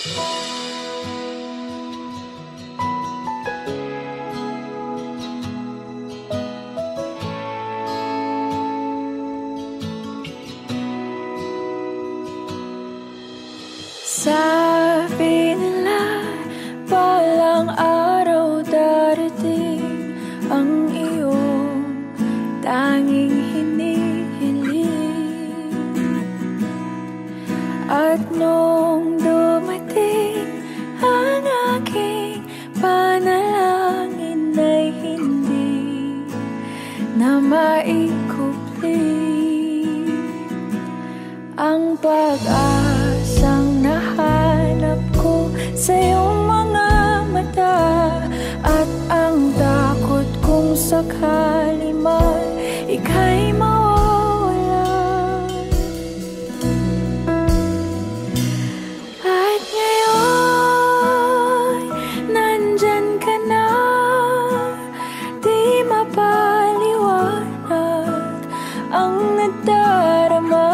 Sabi nila, balang araw darating ang iyong tanging hinihiling. At nung dumating ang aking panalangin ay hindi na maikupli ang pag-asang nahanap ko sa iyong mga mata, at ang takot kong sakali man ika'y mawawala. At ngayon, nandyan ka na, di mapaliwanag ang nadarama.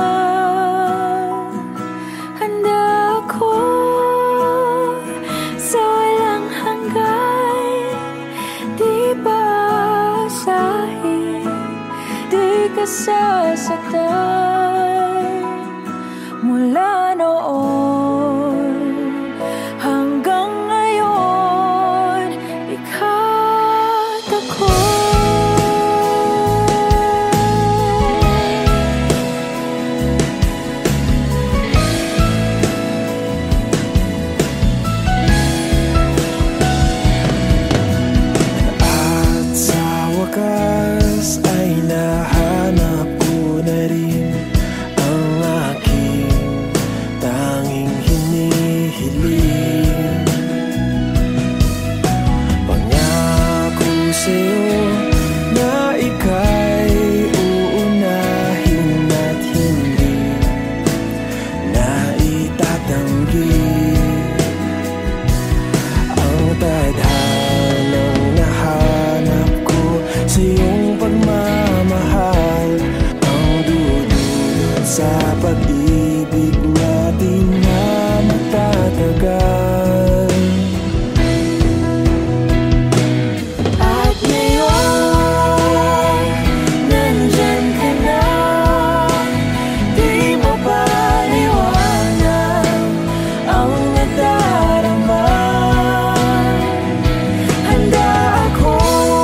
Sasaktan mula noon hanggang ngayon, ikat ako. At sa wakas ay nahanap ko na rin ang aking tanging hinihiling. Pangako sa'yo na ika'y uunahin at hindi na itatanggi ang tadhanang nahanap ko sa iyong pagmamahal, ang dudulot sa pag-ibig natin na matatagal. At ngayon, nandyan ka na, di mapaliwanag ang nadarama. Handa ako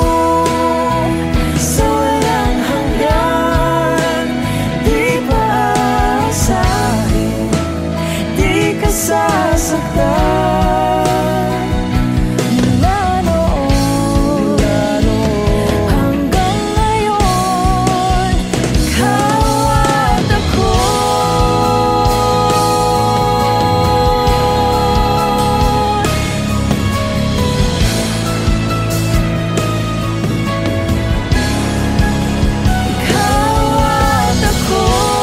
sa walang hanggan, di paasahin, di ka sasaktan. Mula noon hanggang ngayon, ikaw at ako. Ikaw at ako.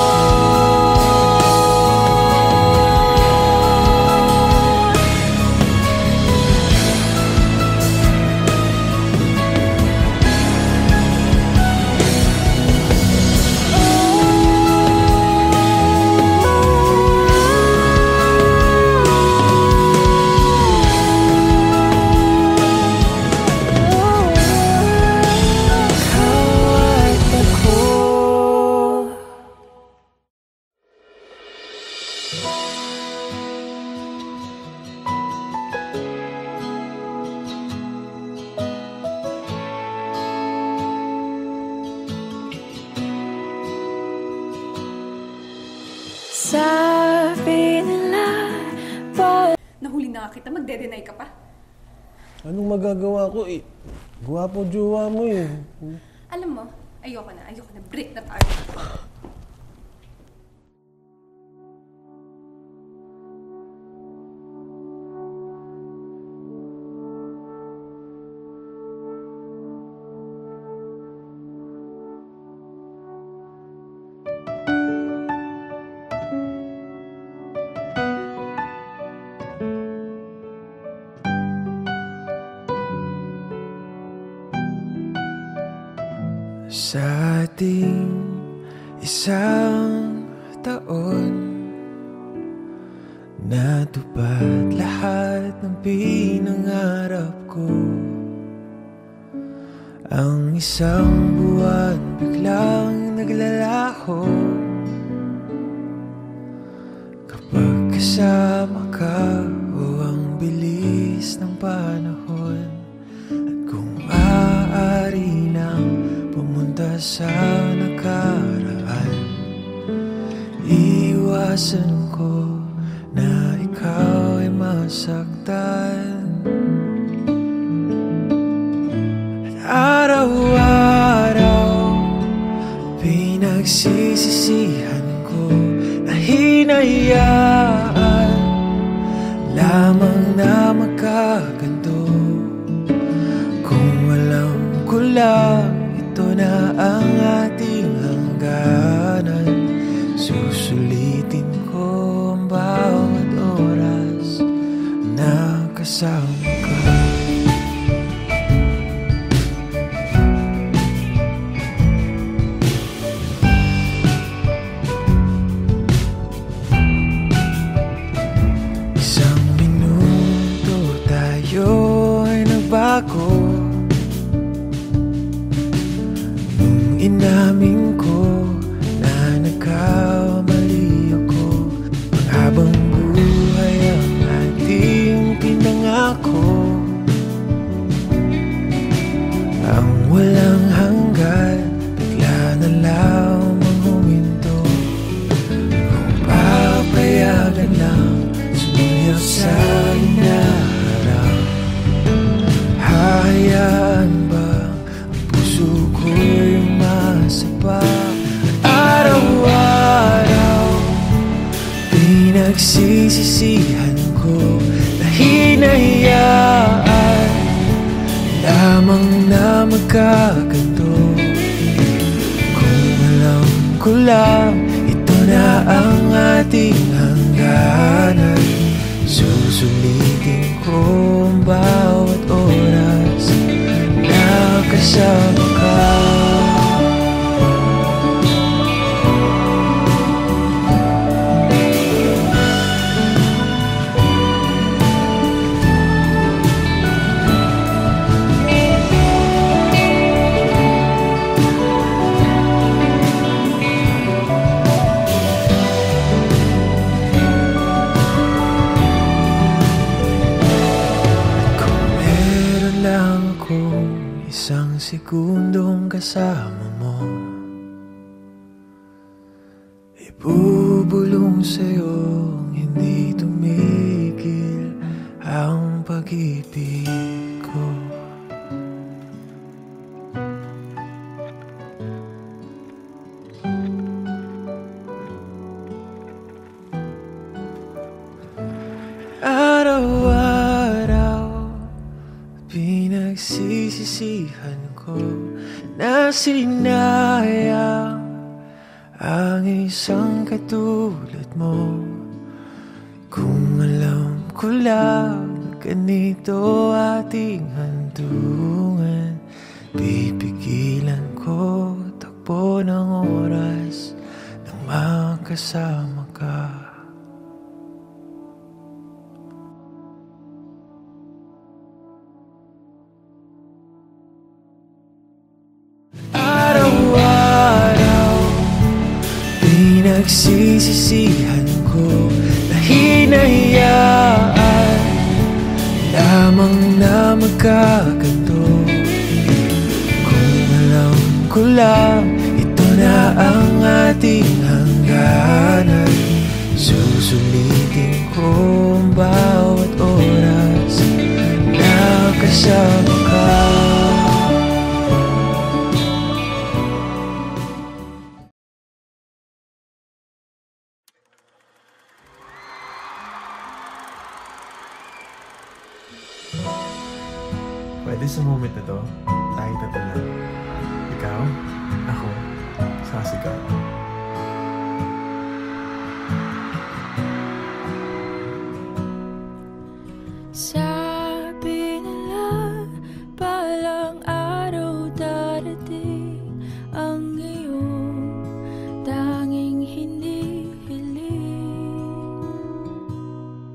Sabi nila, Nahuli na nga kita, magde-deny ka pa. Anong magagawa ko eh? Gwapo jowa mo eh. Alam mo, ayoko na, break na tayo. Sa ating isang taon, natupad lahat ng pinangarap ko. Ang isang buwan biglang naglalaho kapag kasama ka. O ang bilis ng panahon. At kung maaari lang pumunta sa nakaraan, iwasan ko na ikaw ay masaktan. Araw-araw pinagsisisihan ko na hinayaan lamang na magkaganto. Kung alam ko lang ito na ang ating hangganan, susulitin ko ang bawat oras na kasama ka. Nung inamin ko na nagkamali ako, ang habang buhay ang ating pinangako, ang walang hanggan bigla na lamang huminto. Kung papayagan lang sumulyaw sa inaharap, hahayaan ba ang puso ko'y masapa? Araw-araw pinagsisisihan ko na hinayaan lamang na magkaganto. Kung alam ko lang ito na ang ating hangganan, susulitin ko ang bawat oras na kasama ka. Isang segundong kasama mo, ibubulong sa'yo, hindi tumigil ang pag-ibig ko. Araw-araw pinagsisisihan ko na sinayang ang isang katulad mo. Kung alam ko lang ganito ating handungan, pipigilan ko takbo ng oras nang makasama ka. Pinagsisisihan ko na hinayaan lamang na magkaganto. Kung alam ko lang ito na ang ating hangganan, susulitin ko ang bawat oras na kasama ka. Pwede sa moment na to, tayong tatlo lang. Ikaw, ako, sasigaw. Sabi nila palang araw darating ang iyong tanging hinihiling.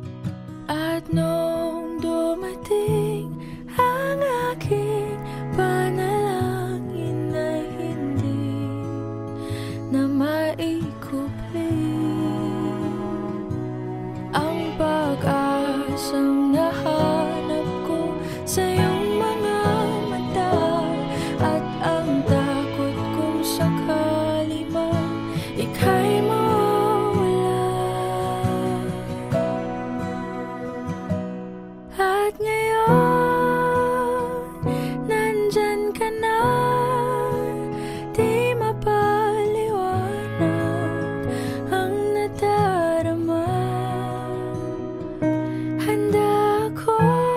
At nung dumating ang aking panalangin na hindi na maikupli, ang pag-asang nahanap ko sa iyong mga mata, at ang takot kung sakali man ika'y mawala. At ngayon, nandyan ka na, di mapaliwanag ang nadarama. Handa ako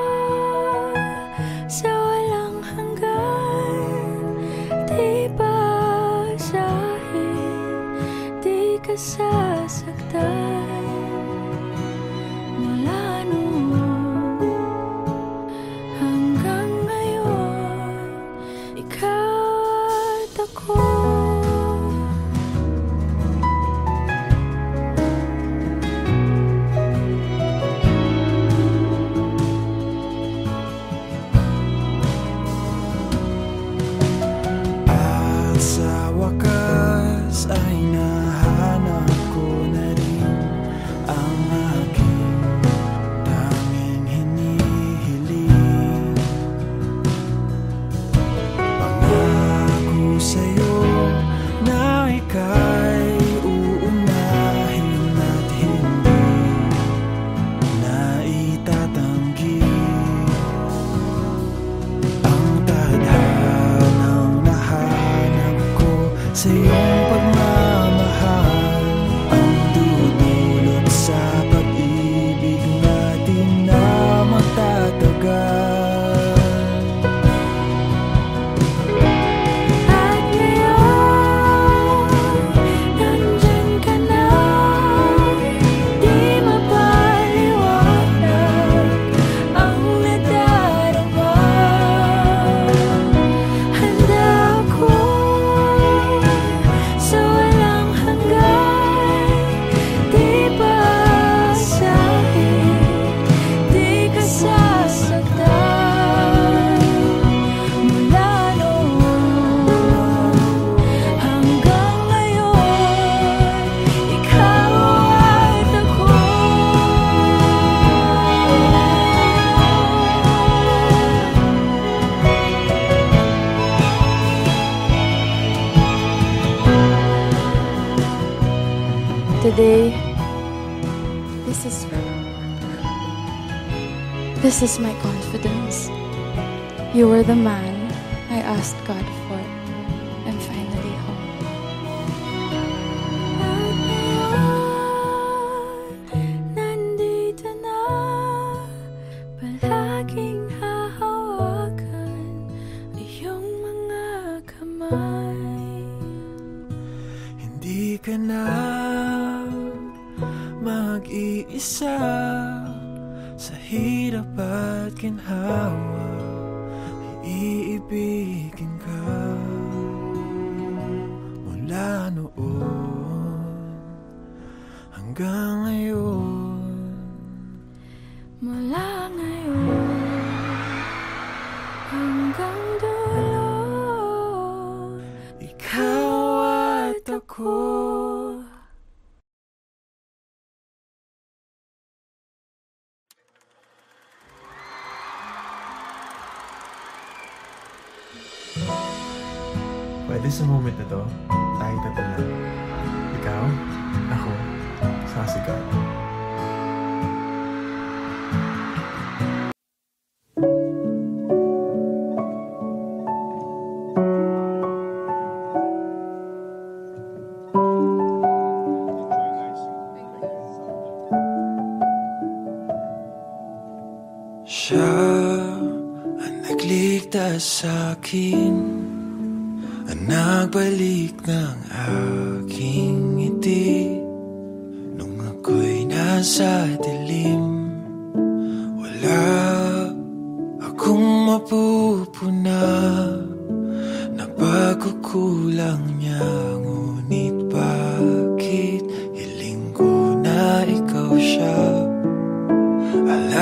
sa walang hanggan, di basahin, di ka sasaktan. Mula noon hanggang ngayon, ikaw at ako. At sa wakas ay nahanap ko na rin ang aking tanging hinihiling. Pangako sa'yo na ika'y uunahin at hindi na itatanggi. Ang tadhanang nahanap ko sa iyong pagmamahal, ang dudulot sa pag-ibig natin na magtatagal. At ngayon, nandyan ka na, di mapaliwanag ang nadarama. Handa ako sa walang hanggan, di basahin, di ka sasaktan. Mula noon hanggang ngayon, ikaw at ako. Today, this is my confidence. You were the man I asked God for. I'm finally home. At ngayon, nandito na, palaging hahawakan iyong mga kamay. Hindi ka na mag-iisa sa hirap at ginhawa, iibigin ka. Mula noon hanggang ngayon, Mula ngayon hanggang dulo, ikaw at ako. Pwede sa moment na to, tayo tatlo lang. Ikaw, ako, sasigaw. Siya ang nagligtas sa'kin, ang nagbalik ng aking ngiti. Nung ako'y nasa dilim, wala akong mapupuna na pagkukulang niya. Ngunit bakit hiling ko na ikaw siya?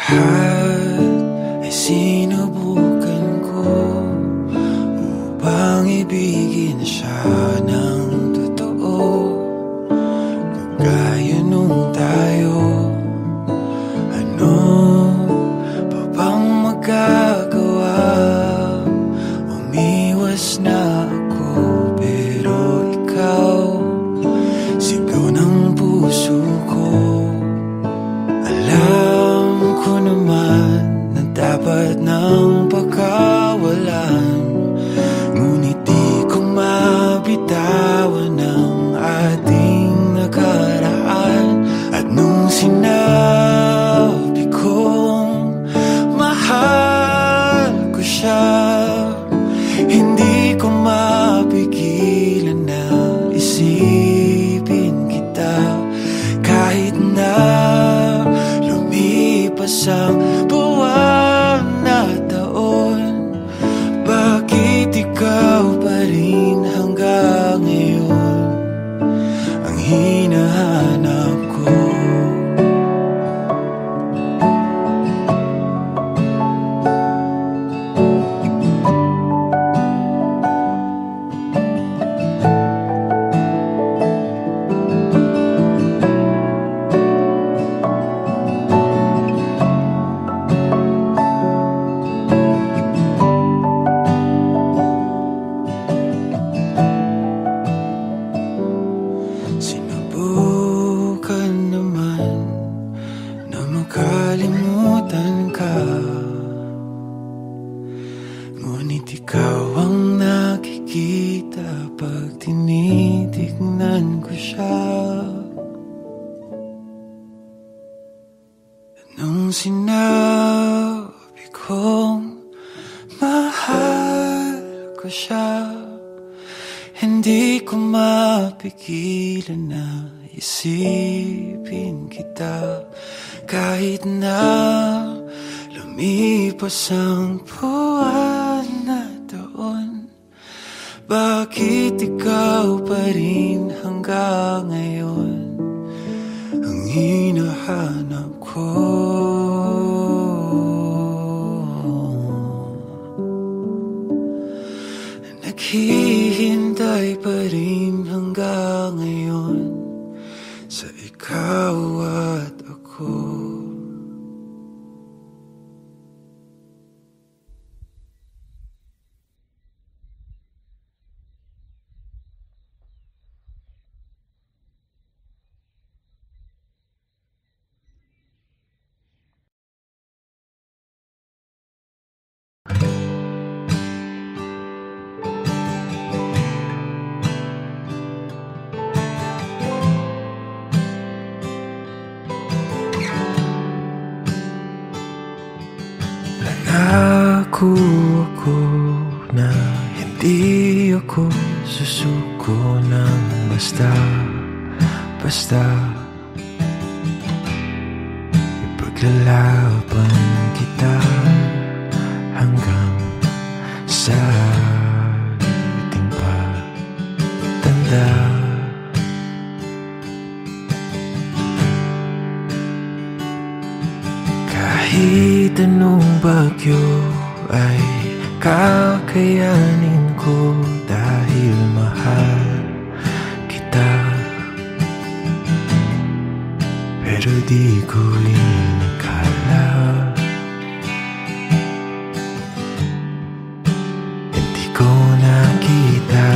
Lahat ay sinubukan ko upang ibigin siya ng totoo, kagaya nung tayo. Ano pa bang magagawa? Umiwas na ako, pero ikaw sigaw ng puso ko. Alam ko naman na dapat nang pagkawalan, ngunit di ko mabitawan ang ating nakaraan. At nung sinabi kong mahal ko siya, hindi ko mapigilan na isipin kita. Kahit na lumipas ang buwan na taon, bakit ikaw pa rin hanggang ngayon ang hinahanap ko? Sinubukan naman na makalimutan ka, ngunit ikaw ang nakikita pag tinitignan ko siya. Nung sinabi kong mahal ko siya, hindi ko mapigilan na isipin kita. Kahit na lumipas ang buwan na taon, bakit ikaw pa rin hanggang ngayon ang hinahanap ko? Naghihintay pa rin hanggang ngayon sa ikaw at ako. Nangako ako na hindi ako susuko ng basta-basta. Ipaglalaban kita hanggang sa ating pagtanda. Kahit anong bagyo ay kakayanin ko dahil mahal kita. Pero di ko inakala, hindi ko nakita.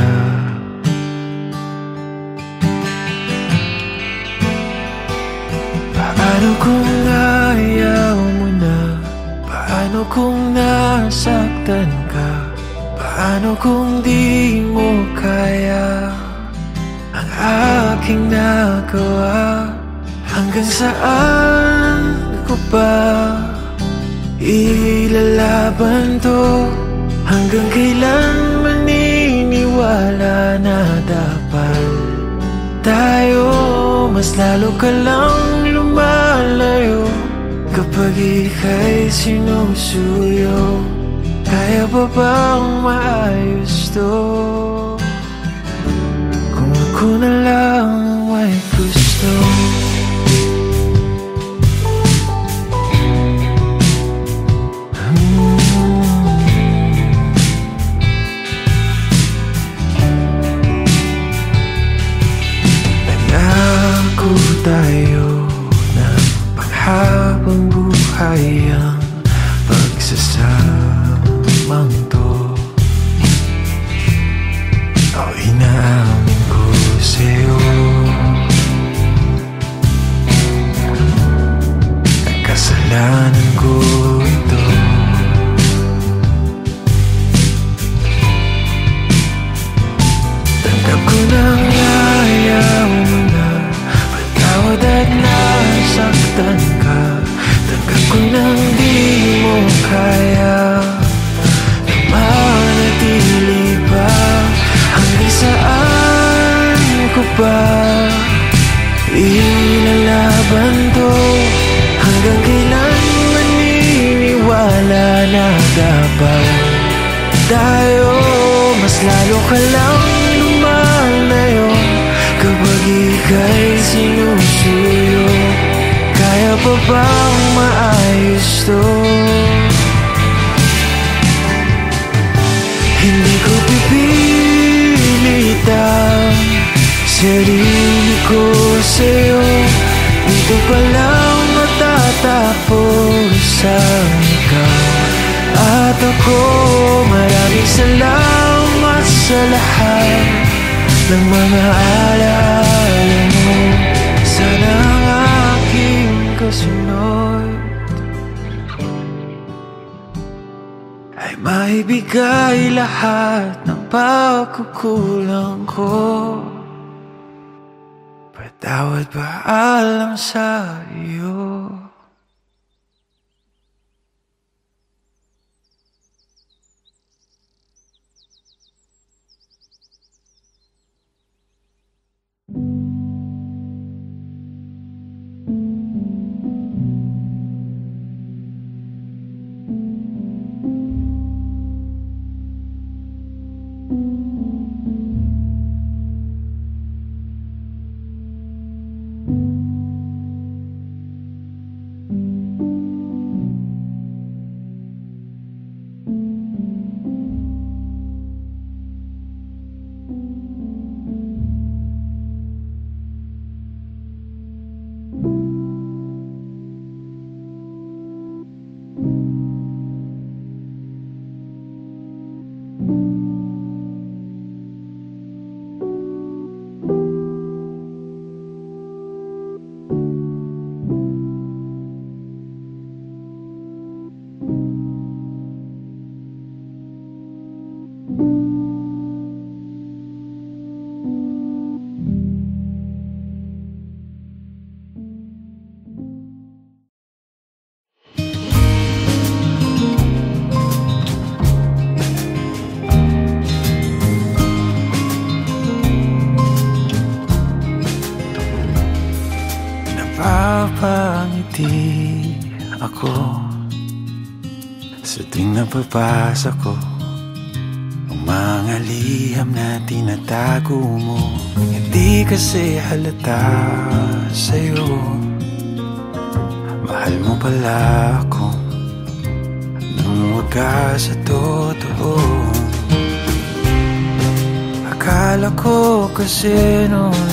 Paano kung ayaw mo na? Paano kung nasaktan ka? Paano kung di mo kaya ang aking nagawa? Hanggang saan ko ba ilalaban to? Hanggang kailan maniniwala na dapat tayo mas lalo ka lang lumalayo? Kapag ika'y sinusuyo, kaya pa bang maayos to? Kung ako na lang may gusto. usapan tayo, mas lalo ka lang lumalayo kapag ika'y sinusuyo. Kaya pa bang maayos to? Hindi ko pipilit ang sarili ko sa'yo. Dito pa lang matatapos ang ikaw at ako. Maraming salamat sa lahat ng mga alaala mo. Sana ang aking kasunod ay maibigay lahat ng pagkukulang ko. Patawad paalam sa iyo. Napapangiti ako sa tuwing napapasa ko ang mga liham na tinatago mo. Hindi kasi halata sa'yo, mahal mo pala ako nang wagas sa totoo. Akala ko kasi noon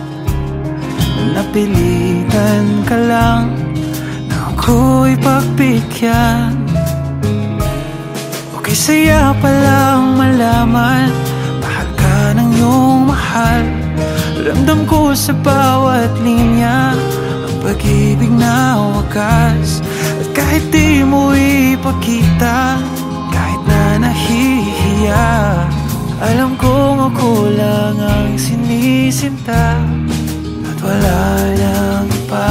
napilitan ka lang na ako'y pagbigyan. Okay, saya palang malaman mahal ka ng iyong mahal. Ramdam ko sa bawat linya ang pag-ibig na wagas. At kahit di mo ipakita, kahit na nahihiya, alam kong ako lang ang sinisinta at wala nang iba.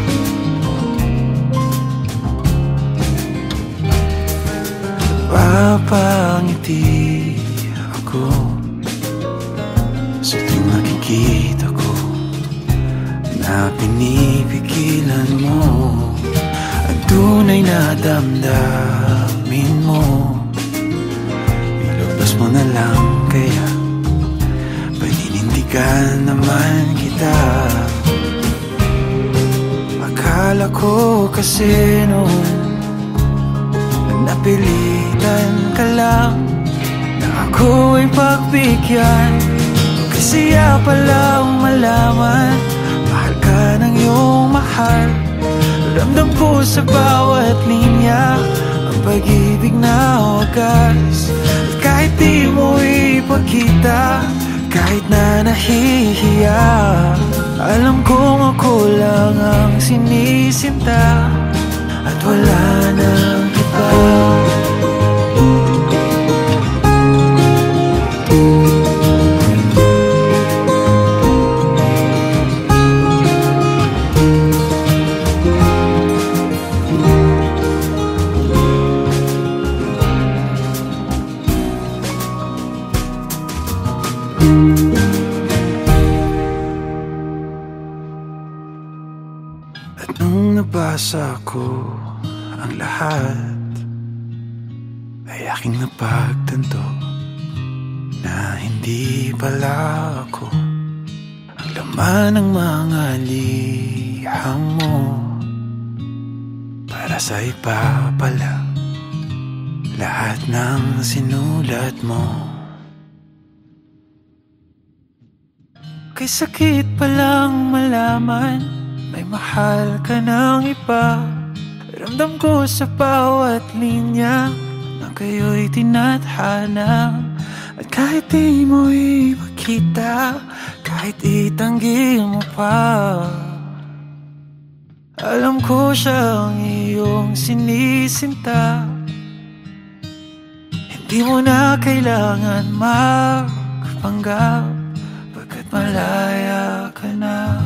Papangiti ako sa tuwing makikita ko na pinipigilan mo ang tunay na damdamin mo. Ilabas mo na lang, kaya paninindigan naman kita. Akala ko kasi noon napilitan ka lang na ako'y pagbigyan. Kasi palang malaman mahal ka ng iyong mahal. Ramdam ko sa bawat linya ang pag-ibig na wagas. At kahit di mo ipakita, kahit na nahihiya, alam kong ako lang ang sinisinta at wala nang iba. At nung nabasa ko ang lahat, ay aking napagtanto na hindi pala ako ang laman ng mga liham mo. Para sa iba pala lahat ng sinulat mo. Kay sakit palang malaman may mahal ka ng iba. Ramdam ko sa bawat linya na kayo'y tinadhana. At kahit di mo ipakita, kahit itanggi mo pa, alam ko siyang iyong sinisinta. Hindi mo na kailangan magpanggap pagkat malaya ka na.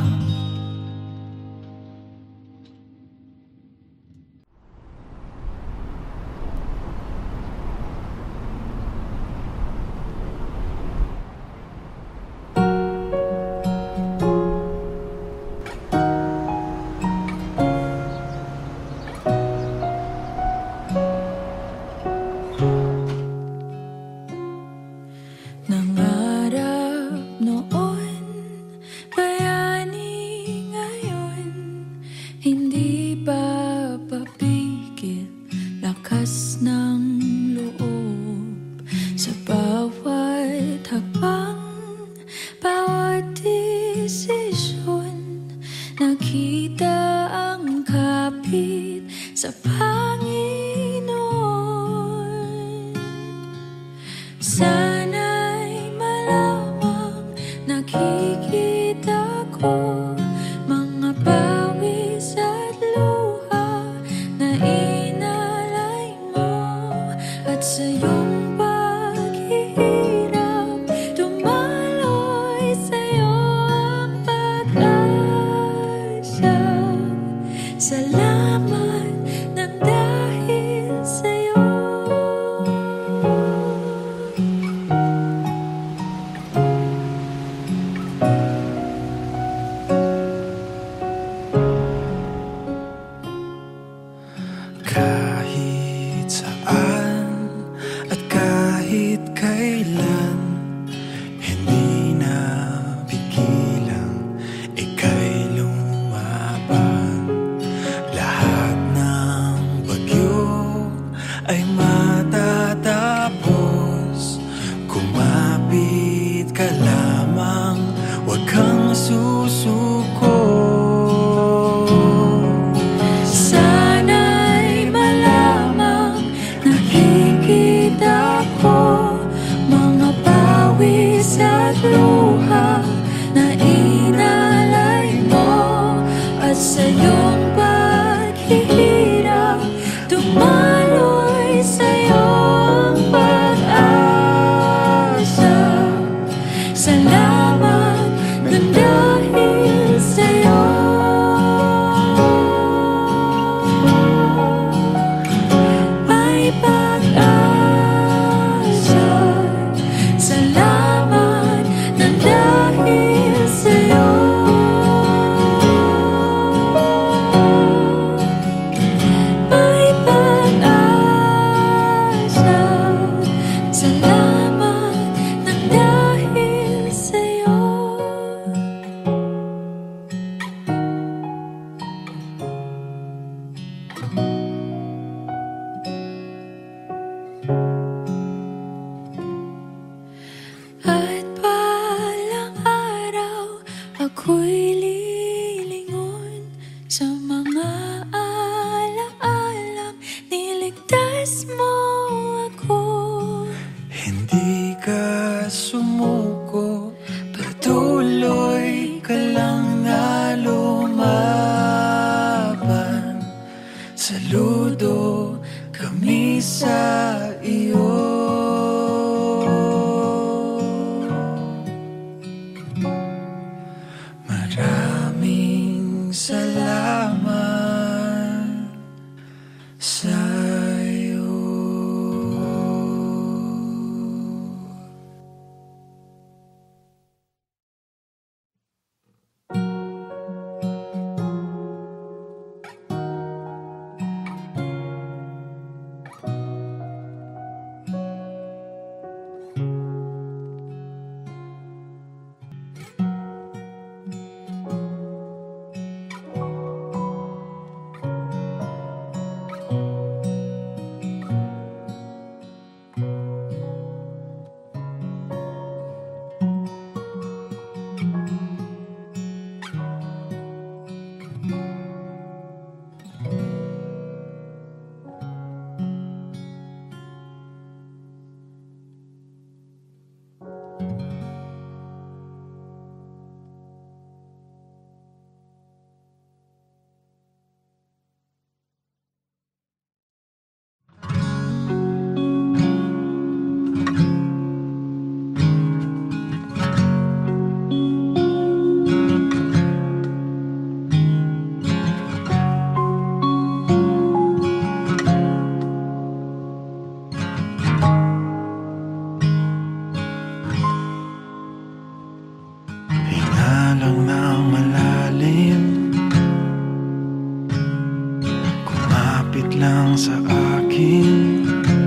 Lumapit lang sa akin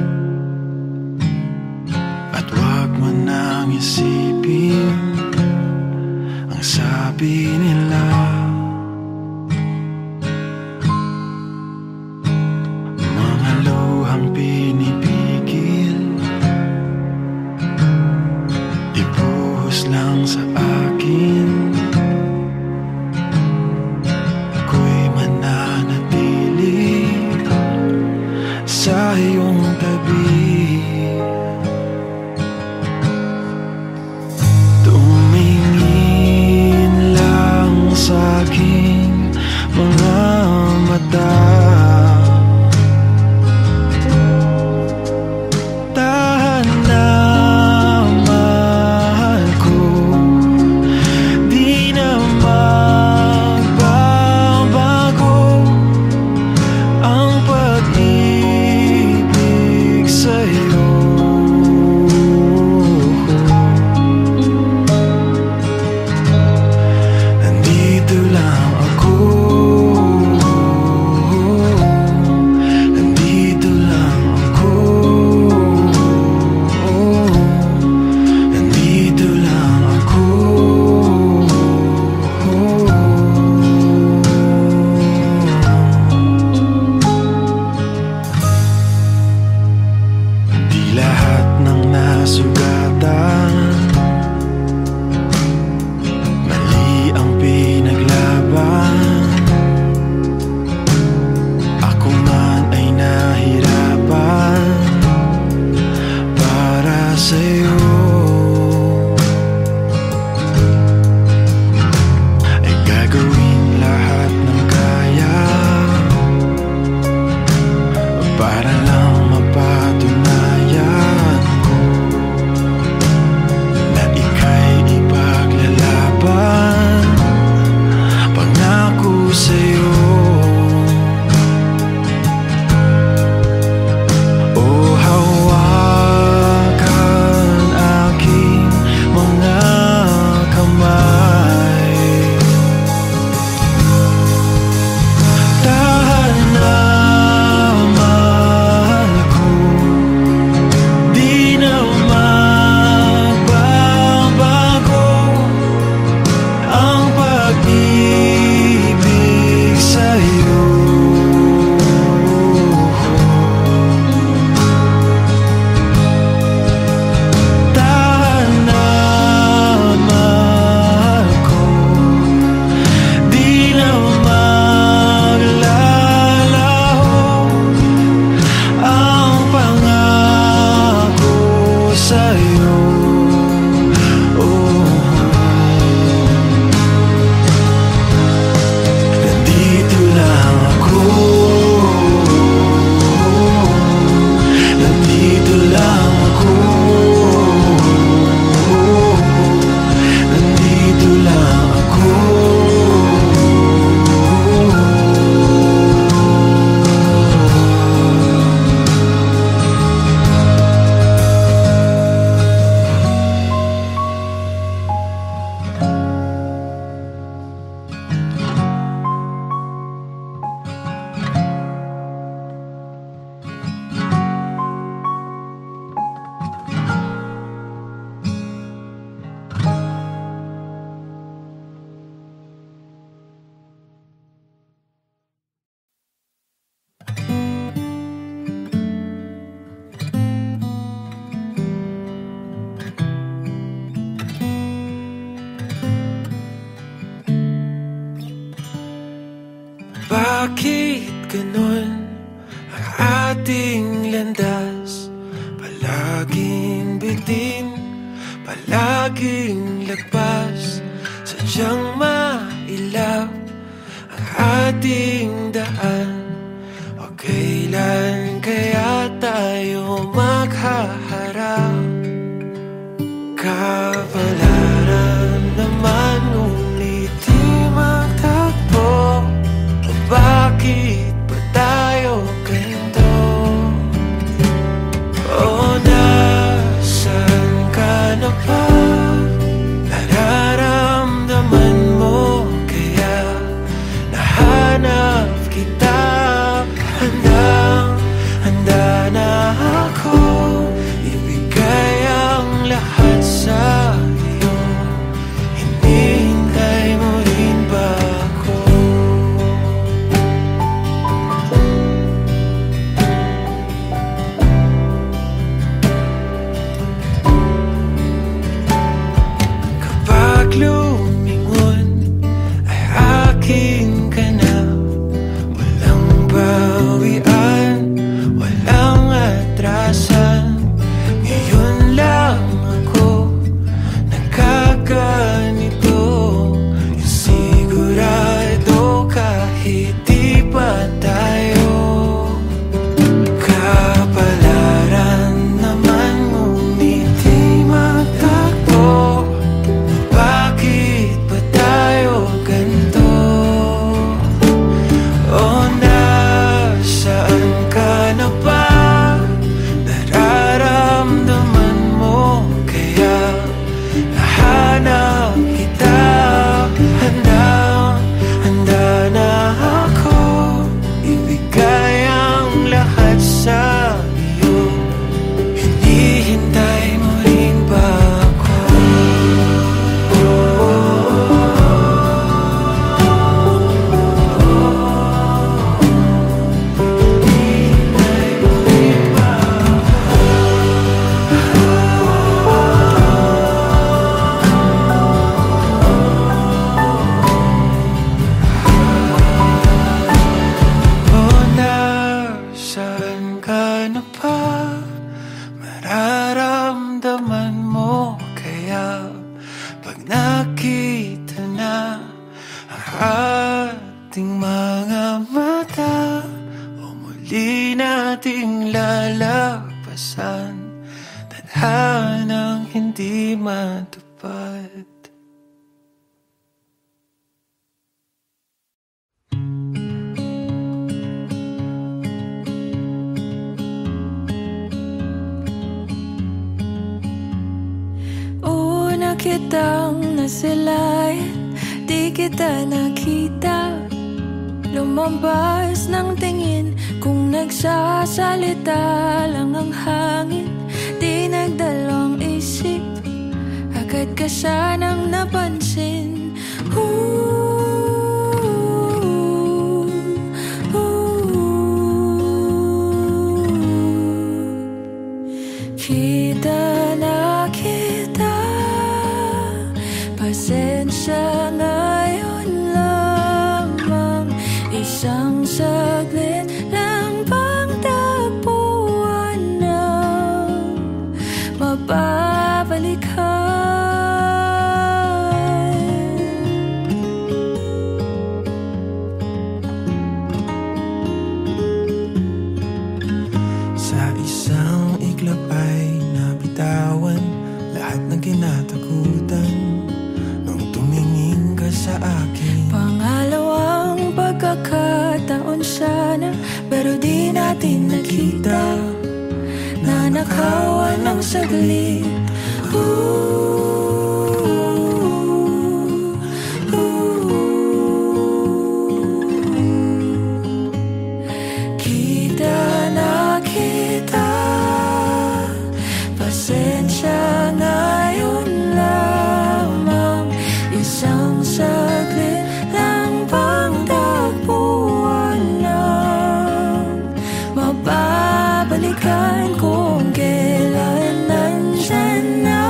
at wag mo nang isipin ang sabi nila. Mga luhang pinipigil, ibuhos lang sa akin. Ako'y mananatili sa iyong tabi. Tumingin lang sa aking mga mata. Tahan na, mahal ko, di na magbabago ang pag-ibig sa'yo. Nandito lang ako, nandito lang ako, nandito lang ako. Di lahat ng nasugatan mali ang pinaglaban. Ako man ay nahirapan para sa'yo. Ay gagawin lahat ng kaya para lang mapatunayan ko na ika'y ipaglalaban. Pangako sa'yo. O hawakan aking mga kamay. Tahan na, mahal ko, di na magbabago ang pag-ibig sa'yo. Tahan na, mahal ko, di na maglalaho ang pangako sa'yo. Nandito lang ako, nandito lang ako, nandito lang ako. Bakit ganon ang ating landas? Palaging bitin, palaging lagpas. Sadyang mailap ang ating daan. O kailan kaya tayo maghaharap? Kapalaran naman ngunit di magtagpo. Bakit ba tayo ganito? O nasan ka na ba? Nararamdaman mo kaya nahanap kita. nating lalapasan, tadhanang hindi matupad. Una kitang nasilayan, di kita nakita. Lumabas ng tingin kung nagsasalita lang ang hangin. Di nagdalawang isip, agad ka sanang napansin. Kita na kita, pasensya ngayon lamang. Isang saglit lang bang tagpuan ng mababalikan? Sa isang iglap ay nabitawan lahat ng kinatakutan nung tumingin ka sa akin. Pangalawang pagkakataon sana, pero di natin nakita. Nanakawan ng saglit. Kita na kita, pasensya ngayon lamang. Isang saglit lang bang tagpuan ng mababalikan kung kailan nandyan na.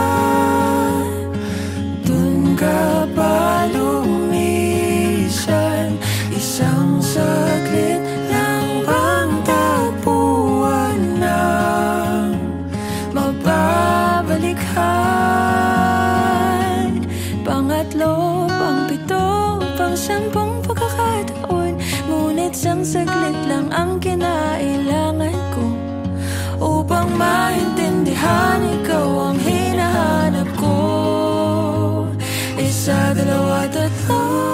Dun ka pa lumisan, isang saglit lang bang tagpuan ng mababalikan. Pangatlo, pangpito, pangsampung pagkakataon, ngunit isang saglit lang ang kinailangan ko upang maintindihan ikaw ang hinahanap ko. Isa, dalawa, tatlo.